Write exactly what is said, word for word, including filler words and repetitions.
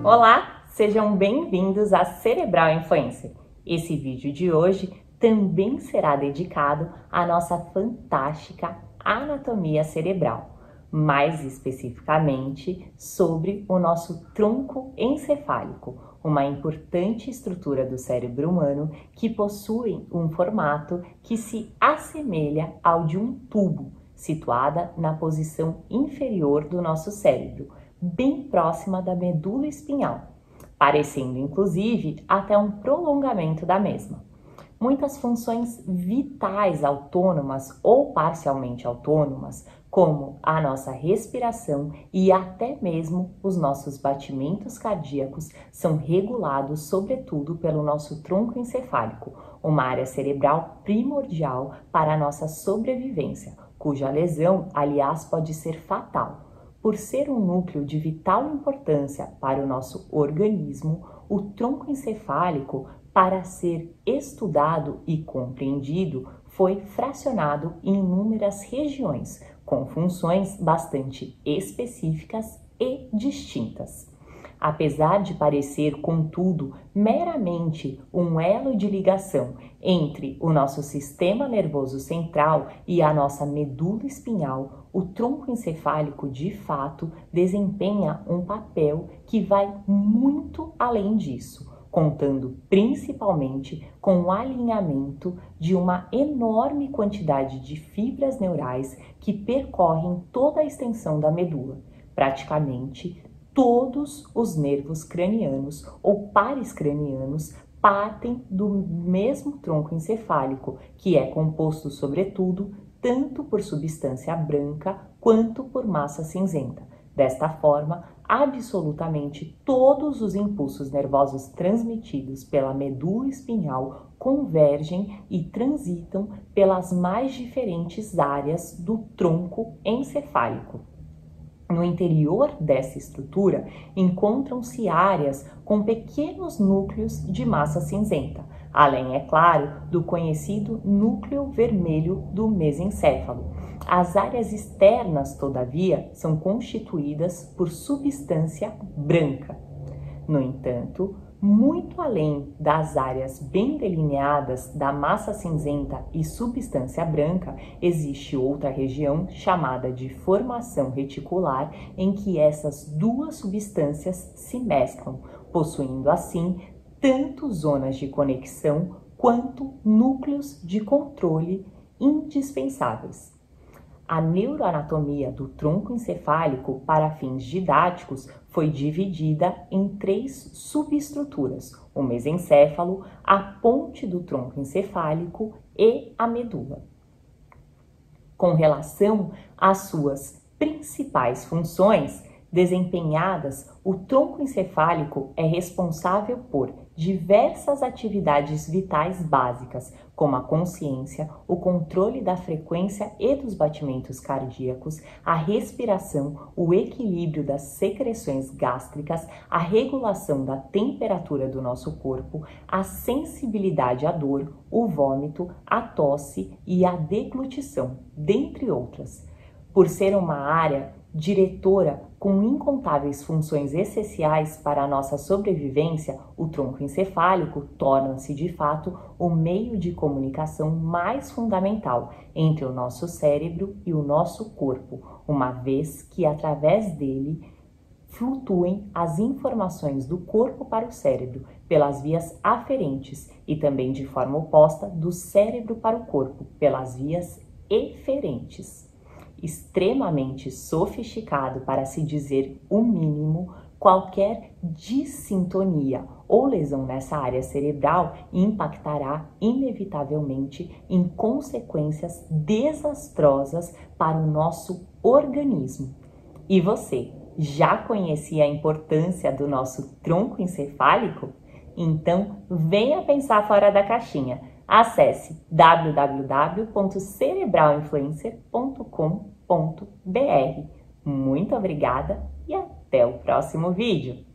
Olá, sejam bem-vindos a Cerebral Influencer. Esse vídeo de hoje também será dedicado à nossa fantástica anatomia cerebral, mais especificamente sobre o nosso tronco encefálico, uma importante estrutura do cérebro humano que possui um formato que se assemelha ao de um tubo, situada na posição inferior do nosso cérebro, bem próxima da medula espinhal, parecendo inclusive até um prolongamento da mesma. Muitas funções vitais autônomas ou parcialmente autônomas, como a nossa respiração e até mesmo os nossos batimentos cardíacos, são regulados sobretudo pelo nosso tronco encefálico, uma área cerebral primordial para a nossa sobrevivência, cuja lesão, aliás, pode ser fatal. Por ser um núcleo de vital importância para o nosso organismo, o tronco encefálico, para ser estudado e compreendido, foi fracionado em inúmeras regiões, com funções bastante específicas e distintas. Apesar de parecer, contudo, meramente um elo de ligação entre o nosso sistema nervoso central e a nossa medula espinhal, o tronco encefálico, de fato, desempenha um papel que vai muito além disso, contando principalmente com o alinhamento de uma enorme quantidade de fibras neurais que percorrem toda a extensão da medula, praticamente todos os nervos cranianos ou pares cranianos partem do mesmo tronco encefálico, que é composto, sobretudo, tanto por substância branca quanto por massa cinzenta. Desta forma, absolutamente todos os impulsos nervosos transmitidos pela medula espinhal convergem e transitam pelas mais diferentes áreas do tronco encefálico. No interior dessa estrutura, encontram-se áreas com pequenos núcleos de massa cinzenta, além, é claro, do conhecido núcleo vermelho do mesencéfalo. As áreas externas, todavia, são constituídas por substância branca. No entanto, muito além das áreas bem delineadas da massa cinzenta e substância branca, existe outra região chamada de formação reticular, em que essas duas substâncias se mesclam, possuindo assim tanto zonas de conexão quanto núcleos de controle indispensáveis. A neuroanatomia do tronco encefálico, para fins didáticos, foi dividida em três subestruturas: o mesencéfalo, a ponte do tronco encefálico e a medula. Com relação às suas principais funções desempenhadas, o tronco encefálico é responsável por diversas atividades vitais básicas, como a consciência, o controle da frequência e dos batimentos cardíacos, a respiração, o equilíbrio das secreções gástricas, a regulação da temperatura do nosso corpo, a sensibilidade à dor, o vômito, a tosse e a deglutição, dentre outras. Por ser uma área diretora com incontáveis funções essenciais para a nossa sobrevivência, o tronco encefálico torna-se de fato o meio de comunicação mais fundamental entre o nosso cérebro e o nosso corpo, uma vez que através dele flutuem as informações do corpo para o cérebro pelas vias aferentes e também de forma oposta do cérebro para o corpo pelas vias eferentes. Extremamente sofisticado, para se dizer o mínimo, qualquer dissintonia ou lesão nessa área cerebral impactará inevitavelmente em consequências desastrosas para o nosso organismo. E você, já conhecia a importância do nosso tronco encefálico? Então, venha pensar fora da caixinha. Acesse w w w ponto cerebral influencer ponto com ponto b r. Muito obrigada e até o próximo vídeo!